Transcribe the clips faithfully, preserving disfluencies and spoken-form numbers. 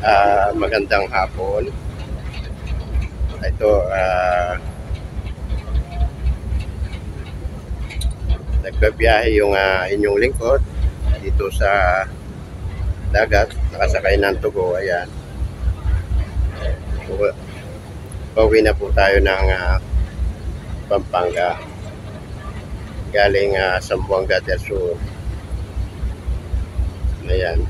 Uh, magandang hapon. Ito, uh, nagbabiyahe yung uh, inyong lingkod dito sa dagat, nakasakay ng Tugo. Ayan. Pauwi na po tayo ng uh, Pampanga. Galing uh, Zamboanga del Sur. Ayan.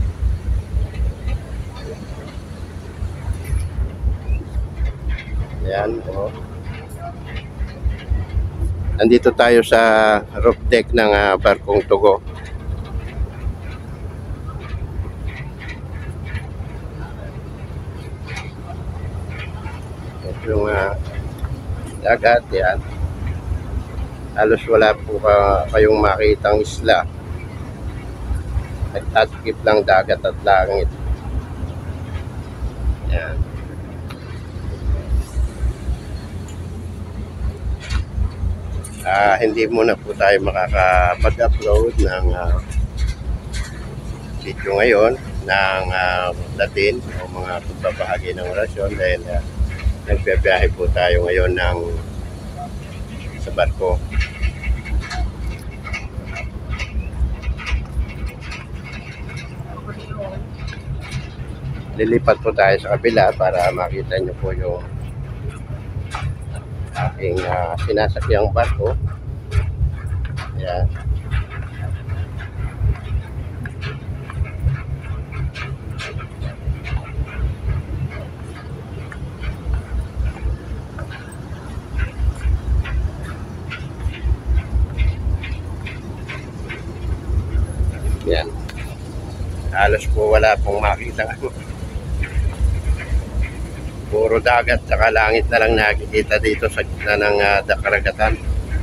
Ayan, oh. Nandito tayo sa roof deck ng uh, barkong Tugo. Ito yung uh, dagat, yan. Halos wala po ka, kayong makitang isla. Nagtatakip lang dagat at langit. Yan. Uh, hindi muna po tayo makakapag-upload ng uh, video ngayon ng uh, Latin o mga pagbabahagi ng orasyon dahil uh, nagbibiyahe po tayo ngayon ng sa barko. Lilipat po tayo sa kabila para makita nyo po yung aking uh, sinasakyang barko. Ayan. Ayan. Halos po wala pong makita. Puro dagat saka langit na lang nakikita dito sa gitna ng uh, karagatan.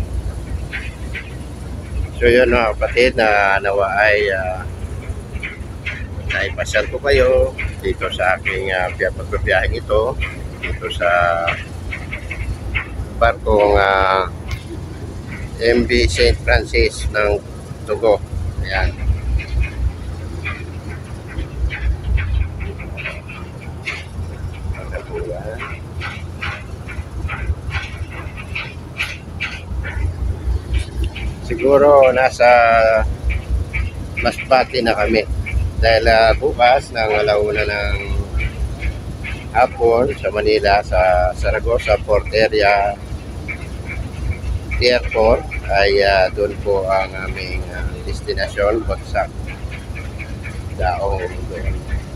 So yun mga kapatid, na nawa ay uh, naipasyal ko kayo dito sa aking uh, pagbabiyaheng ito dito sa barkong uh, M V Saint Francis ng Tugo. Ayan. Siguro nasa Masbate na kami dahil uh, bukas ng alauna ng hapon sa Manila sa Zaragoza Port Area Tier four ay uh, doon po ang aming uh, destinasyon, Bagsak Daong doon.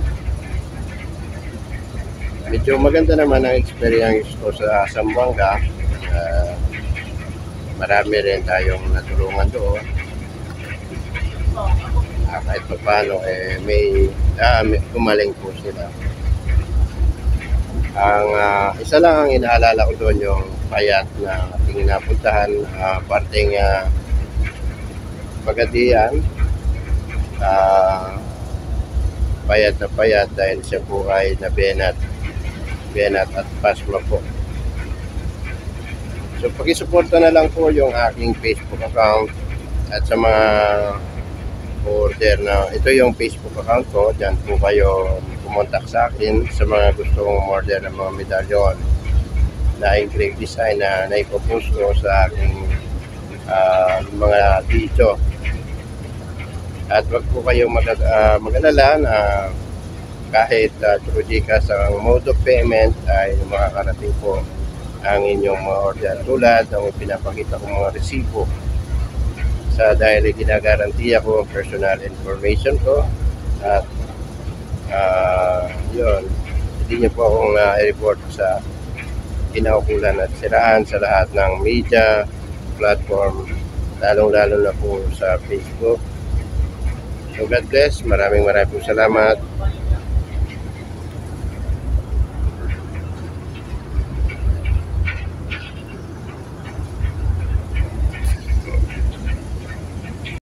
Medyo maganda naman ang experience ko sa Zamboanga. Uh, marami rin tayong natulungan doon. Ah, kahit pa paano, eh, may, ah, may kumaling po sila. Ang uh, isa lang ang inaalala ko doon yung payat na ating napuntahan, uh, parteng uh, Pagadian. Uh, payat na payat dahil siya po ay nabenat, benat at pasma po. So pakisuporta na lang po yung aking Facebook account at sa mga order na ito yung Facebook account ko. Diyan po kayo kumontak sa akin sa mga gustong order ng mga medalyon na engraved design na naipopost ko sa aking uh, mga video. At wag po kayong mag uh, mag-alala na kahit uh, through Gcash ang mode of payment ay makakarating po ang inyong mga order tulad ng pinapakita kong mga resibo sa dahil ginagarantiya ko ang personal information ko at uh, yun, hindi nyo po akong uh, i-report sa kinaukulan at siraan sa lahat ng media platform, lalong lalo na po sa Facebook. So God bless, maraming maraming salamat.